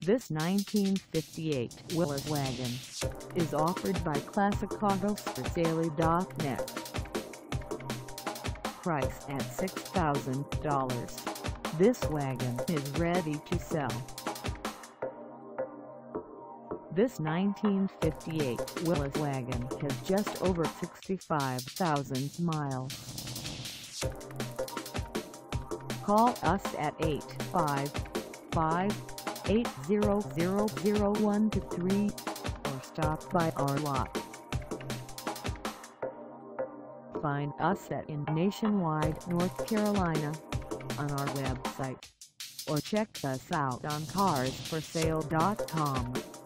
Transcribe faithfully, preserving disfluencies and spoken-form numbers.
This nineteen fifty-eight Willys Wagon is offered by Classic Autos For Sale dot net. Price at six thousand dollars. This wagon is ready to sell. This nineteen fifty-eight Willys Wagon has just over sixty-five thousand miles. Call us at eight five five, eight zero zero, zero one two three or stop by our lot. Find us at in Nationwide, North Carolina on our website, or check us out on Cars For Sale dot com.